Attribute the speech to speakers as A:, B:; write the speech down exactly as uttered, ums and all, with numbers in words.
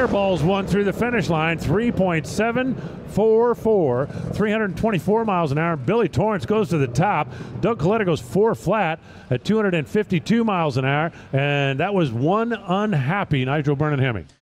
A: Fireball's one through the finish line, three point seven four four, three hundred twenty-four miles an hour. Billy Torrence goes to the top. Doug Coletta goes four flat at two hundred fifty-two miles an hour, and that was one unhappy Nigel Burnham-Hemming.